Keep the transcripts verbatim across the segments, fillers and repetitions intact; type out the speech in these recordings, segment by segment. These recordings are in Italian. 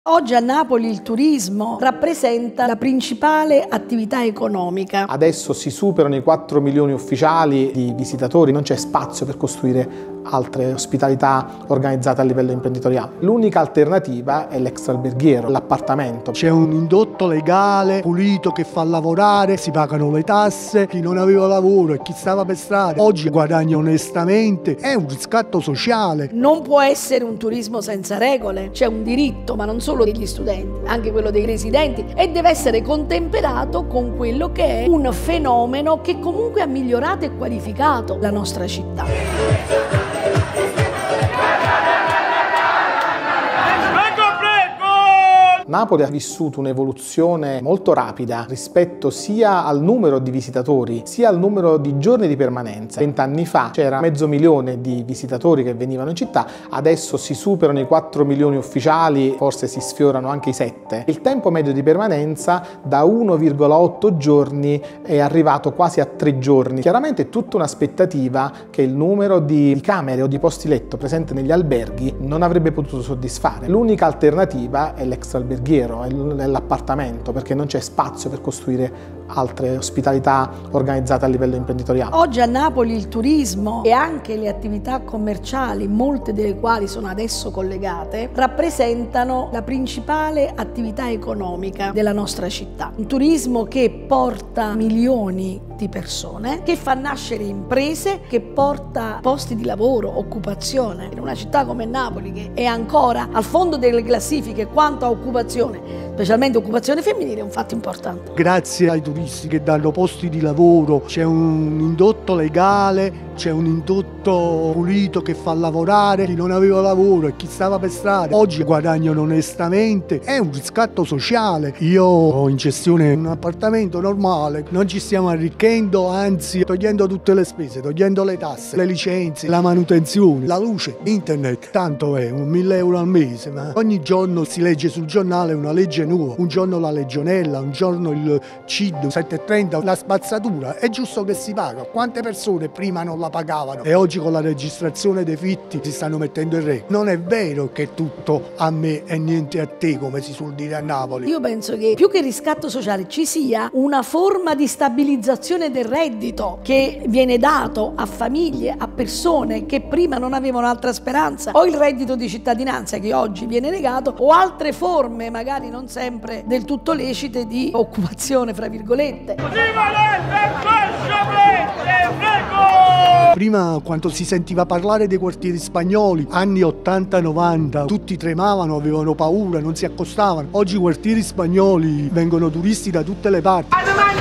Oggi a Napoli il turismo rappresenta la principale attività economica. Adesso si superano i quattro milioni ufficiali di visitatori, non c'è spazio per costruire altre ospitalità organizzate a livello imprenditoriale. L'unica alternativa è l'extraalberghiero, l'appartamento. C'è un indotto legale, pulito, che fa lavorare, si pagano le tasse, chi non aveva lavoro e chi stava per strada oggi guadagna onestamente, è un riscatto sociale. Non può essere un turismo senza regole, c'è un diritto, ma non solo degli studenti, anche quello dei residenti, e deve essere contemperato con quello che è un fenomeno che comunque ha migliorato e qualificato la nostra città. Napoli ha vissuto un'evoluzione molto rapida rispetto sia al numero di visitatori sia al numero di giorni di permanenza. Vent'anni fa c'era mezzo milione di visitatori che venivano in città, adesso si superano i quattro milioni ufficiali, forse si sfiorano anche i sette. Il tempo medio di permanenza da uno virgola otto giorni è arrivato quasi a tre giorni. Chiaramente è tutta un'aspettativa che il numero di camere o di posti letto presente negli alberghi non avrebbe potuto soddisfare. L'unica alternativa è l'extraalberghiero, è l'appartamento, perché non c'è spazio per costruire altre ospitalità organizzate a livello imprenditoriale. Oggi a Napoli il turismo e anche le attività commerciali, molte delle quali sono adesso collegate, rappresentano la principale attività economica della nostra città. Un turismo che porta milioni di persone, che fa nascere imprese, che porta posti di lavoro, occupazione. In una città come Napoli, che è ancora al fondo delle classifiche quanto a occupazione, specialmente occupazione femminile, è un fatto importante. Grazie ai turisti che danno posti di lavoro, c'è un indotto legale, c'è un indotto pulito che fa lavorare chi non aveva lavoro e chi stava per strada oggi guadagnano onestamente, è un riscatto sociale. Io ho in gestione un appartamento normale, non ci stiamo arricchendo, anzi togliendo tutte le spese, togliendo le tasse, le licenze, la manutenzione, la luce, internet, tanto è un mille euro al mese, ma ogni giorno si legge sul giornale una legge nuova, un giorno la legionella, un giorno il C I D sette e trenta, la spazzatura, è giusto che si paga. Quante persone prima non la pagavano e oggi con la registrazione dei fitti si stanno mettendo in regola? Non è vero che tutto a me e niente a te, come si suol dire a Napoli. Io penso che più che riscatto sociale ci sia una forma di stabilizzazione del reddito che viene dato a famiglie, a persone che prima non avevano altra speranza, o il reddito di cittadinanza che oggi viene negato, o altre forme magari non sempre del tutto lecite di occupazione, fra virgolette. Prima, quando si sentiva parlare dei quartieri spagnoli, anni ottanta novanta, tutti tremavano, avevano paura, non si accostavano. Oggi i quartieri spagnoli vengono turisti da tutte le parti.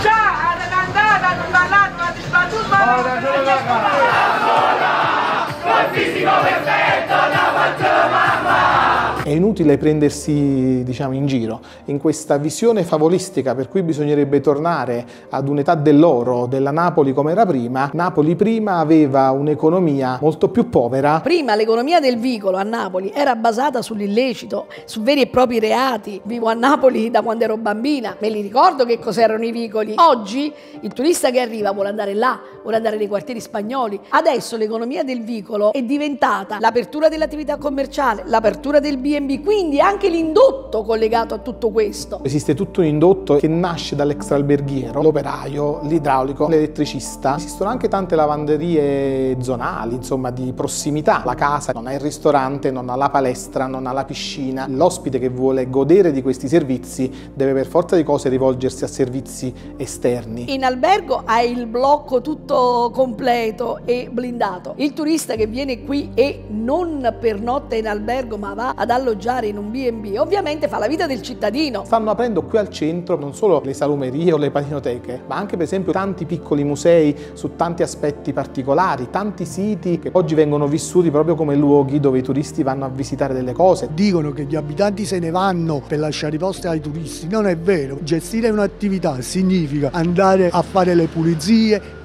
È inutile prendersi, diciamo, in giro in questa visione favolistica per cui bisognerebbe tornare ad un'età dell'oro della Napoli come era prima. Napoli prima aveva un'economia molto più povera. Prima l'economia del vicolo a Napoli era basata sull'illecito, su veri e propri reati. Vivo a Napoli da quando ero bambina, me li ricordo che cos'erano i vicoli. Oggi il turista che arriva vuole andare là, vuole andare nei quartieri spagnoli. Adesso l'economia del vicolo è diventata l'apertura dell'attività commerciale, l'apertura del B and B, quindi anche l'indotto collegato a tutto questo. Esiste tutto un indotto che nasce dall'extraalberghiero, l'operaio, l'idraulico, l'elettricista. Esistono anche tante lavanderie zonali, insomma, di prossimità. La casa non ha il ristorante, non ha la palestra, non ha la piscina. L'ospite che vuole godere di questi servizi deve per forza di cose rivolgersi a servizi esterni. In albergo hai il blocco tutto completo e blindato. Il turista che viene qui e non pernotta in albergo ma va ad alloggiare in un B and B ovviamente fa la vita del cittadino. Stanno aprendo qui al centro non solo le salumerie o le paninoteche, ma anche per esempio tanti piccoli musei su tanti aspetti particolari, tanti siti che oggi vengono vissuti proprio come luoghi dove i turisti vanno a visitare delle cose. Dicono che gli abitanti se ne vanno per lasciare i posti ai turisti, non è vero. Gestire un'attività significa andare a fare le pulizie,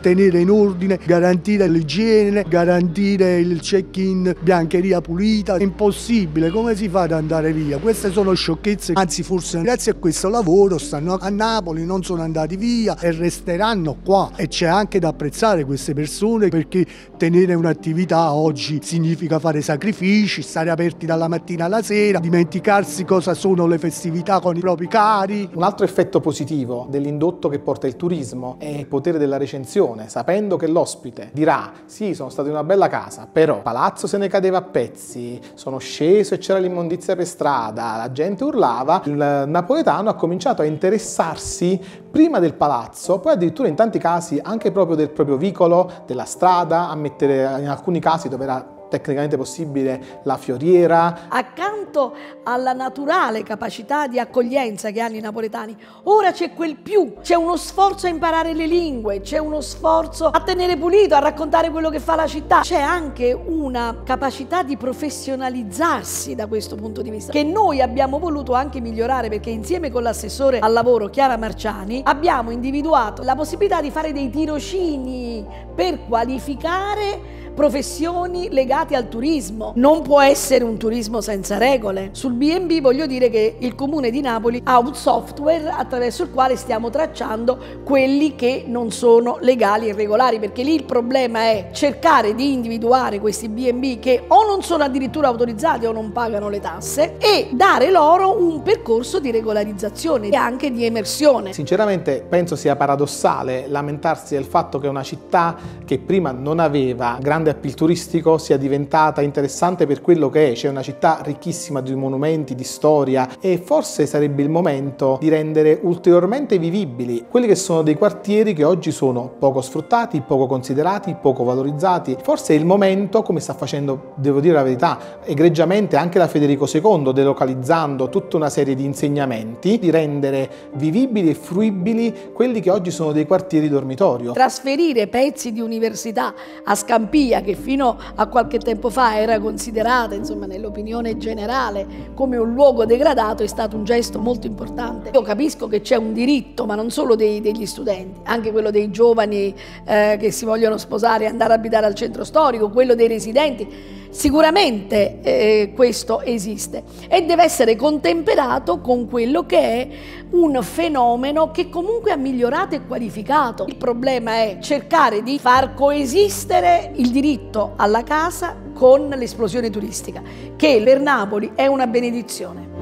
tenere in ordine, garantire l'igiene, garantire il check-in, biancheria pulita. È impossibile, come si fa ad andare via? Queste sono sciocchezze, anzi forse grazie a questo lavoro stanno a Napoli, non sono andati via e resteranno qua. E c'è anche da apprezzare queste persone, perché tenere un'attività oggi significa fare sacrifici, stare aperti dalla mattina alla sera, dimenticarsi cosa sono le festività con i propri cari. Un altro effetto positivo dell'indotto che porta il turismo è il potere della recensione, sapendo che l'ospite dirà: sì, sono stato in una bella casa, però il palazzo se ne cadeva a pezzi, sono sceso e c'era l'immondizia per strada, la gente urlava. Il napoletano ha cominciato a interessarsi prima del palazzo, poi addirittura in tanti casi anche proprio del proprio vicolo, della strada, a mettere in alcuni casi dove era tecnicamente possibile la fioriera. Accanto alla naturale capacità di accoglienza che hanno i napoletani, ora c'è quel più, c'è uno sforzo a imparare le lingue, c'è uno sforzo a tenere pulito, a raccontare quello che fa la città, c'è anche una capacità di professionalizzarsi da questo punto di vista che noi abbiamo voluto anche migliorare, perché insieme con l'assessore al lavoro Chiara Marciani abbiamo individuato la possibilità di fare dei tirocini per qualificare professioni legate al turismo. Non può essere un turismo senza regole. Sul B and B voglio dire che il Comune di Napoli ha un software attraverso il quale stiamo tracciando quelli che non sono legali e regolari, perché lì il problema è cercare di individuare questi B and B che o non sono addirittura autorizzati o non pagano le tasse e dare loro un percorso di regolarizzazione e anche di emersione. Sinceramente penso sia paradossale lamentarsi del fatto che una città che prima non aveva grande appeal turistico sia diventata interessante per quello che è. C'è una città ricchissima di monumenti, di storia, e forse sarebbe il momento di rendere ulteriormente vivibili quelli che sono dei quartieri che oggi sono poco sfruttati, poco considerati, poco valorizzati. Forse è il momento, come sta facendo, devo dire la verità, egregiamente anche la Federico secondo, delocalizzando tutta una serie di insegnamenti, di rendere vivibili e fruibili quelli che oggi sono dei quartieri dormitorio. Trasferire pezzi di università a Scampia, che fino a qualche tempo fa era considerata, insomma, nell'opinione generale come un luogo degradato, è stato un gesto molto importante. Io capisco che c'è un diritto, ma non solo dei, degli studenti, anche quello dei giovani eh, che si vogliono sposare e andare a abitare al centro storico, quello dei residenti. Sicuramente eh, questo esiste e deve essere contemperato con quello che è un fenomeno che comunque ha migliorato e qualificato. Il problema è cercare di far coesistere il diritto alla casa con l'esplosione turistica, che per Napoli è una benedizione.